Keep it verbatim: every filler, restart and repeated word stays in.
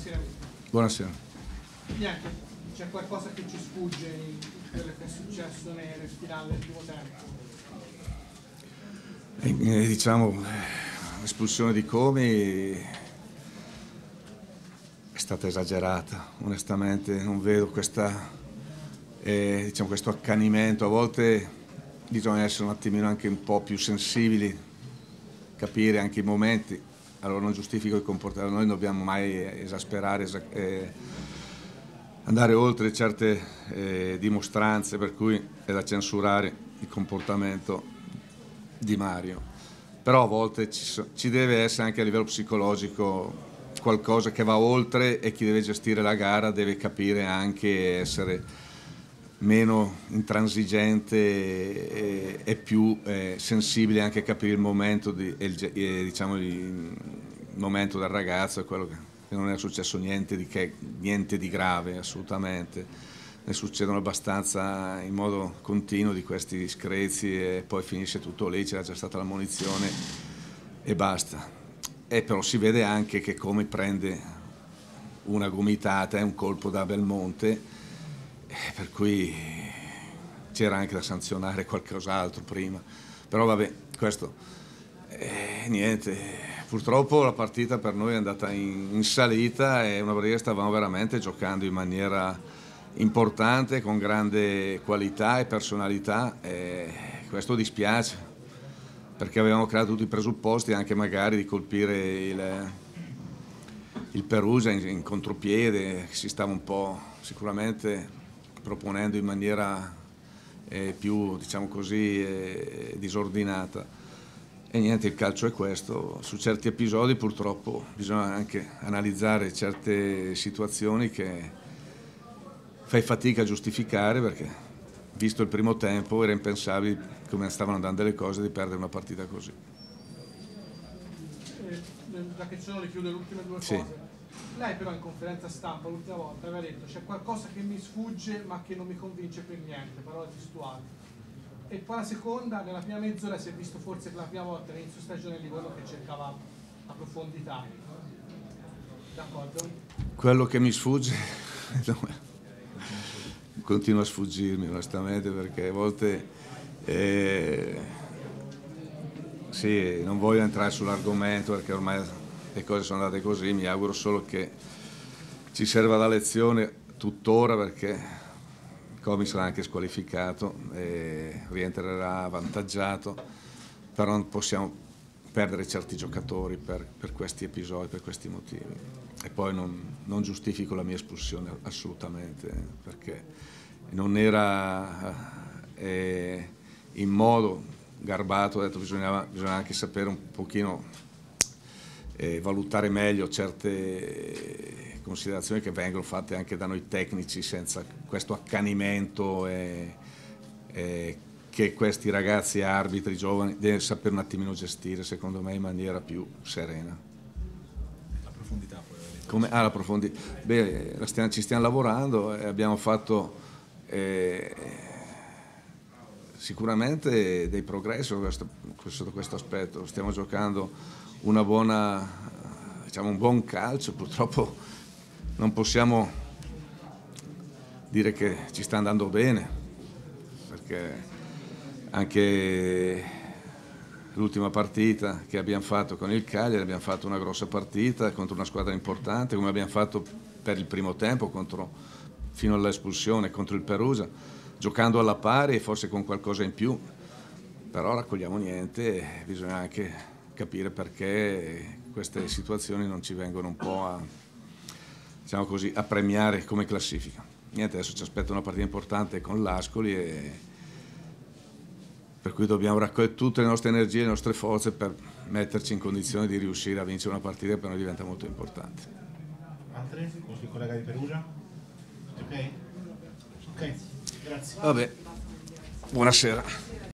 Buonasera. Buonasera. Niente, c'è qualcosa che ci sfugge in quello che è successo nel finale del primo tempo? Eh, diciamo, l'espulsione di Comi è stata esagerata, onestamente non vedo questa, eh, diciamo, questo accanimento. A volte bisogna essere un attimino anche un po' più sensibili, capire anche i momenti. Allora non giustifico il comportamento, noi non dobbiamo mai esasperare, esa eh, andare oltre certe eh, dimostranze, per cui è da censurare il comportamento di Mario. Però a volte ci, so, ci deve essere anche a livello psicologico qualcosa che va oltre, e chi deve gestire la gara deve capire anche essere meno intransigente e, e più eh, sensibile anche a capire il momento, di, il, eh, diciamo, il momento del ragazzo, e quello che, che non è successo niente di, che, niente di grave, assolutamente. Ne succedono abbastanza in modo continuo di questi screzi, e poi finisce tutto lì, c'era già stata l'ammonizione e basta. E però si vede anche che come prende una gomitata e un colpo da Belmonte, per cui c'era anche da sanzionare qualcos'altro prima. Però vabbè, questo eh, niente, purtroppo la partita per noi è andata in, in salita, e una partita stavamo veramente giocando in maniera importante, con grande qualità e personalità, e questo dispiace, perché avevamo creato tutti i presupposti anche magari di colpire il, il Perugia in, in contropiede, si stava un po' sicuramente proponendo in maniera eh, più, diciamo così, eh, disordinata. E niente, il calcio è questo. Su certi episodi purtroppo bisogna anche analizzare certe situazioni che fai fatica a giustificare, perché visto il primo tempo era impensabile, come stavano andando le cose, di perdere una partita così. Eh, da che ci sono, le chiudo le ultime due sì. cose. Lei però in conferenza stampa l'ultima volta aveva detto: c'è qualcosa che mi sfugge ma che non mi convince per niente, parole testuali. E poi la seconda, nella prima mezz'ora si è visto forse per la prima volta all'inizio stagione di quello che cercava a profondità. D'accordo? Quello che mi sfugge continua a sfuggirmi onestamente, perché a volte eh, sì, non voglio entrare sull'argomento perché ormai le cose sono andate così. Mi auguro solo che ci serva da lezione tuttora, perché Comi sarà anche squalificato e rientrerà avvantaggiato, però non possiamo perdere certi giocatori per, per questi episodi, per questi motivi. E poi non, non giustifico la mia espulsione assolutamente, perché non era eh, in modo garbato. Ho detto bisognava, bisognava anche sapere un pochino eh, valutare meglio certe considerazioni che vengono fatte anche da noi tecnici, senza questo accanimento e, e che questi ragazzi arbitri giovani devono sapere un attimino gestire, secondo me, in maniera più serena. La profondità poi. Come, ah, la profondità. Beh, la stiamo, ci stiamo lavorando e abbiamo fatto eh, sicuramente dei progressi sotto questo aspetto. Stiamo giocando una buona, diciamo, un buon calcio. Purtroppo non possiamo dire che ci sta andando bene, perché anche l'ultima partita che abbiamo fatto con il Cagliari, abbiamo fatto una grossa partita contro una squadra importante, come abbiamo fatto per il primo tempo contro, fino all'espulsione contro il Perugia, giocando alla pari e forse con qualcosa in più. Però raccogliamo niente, e bisogna anche capire perché queste situazioni non ci vengono un po' a, diciamo così, a premiare come classifica. Niente, adesso ci aspetta una partita importante con l'Ascoli, e per cui dobbiamo raccogliere tutte le nostre energie, le nostre forze per metterci in condizione di riuscire a vincere una partita che per noi diventa molto importante. Altre? Qualche collega di Perugia? Ok? Ok, grazie. Vabbè, buonasera.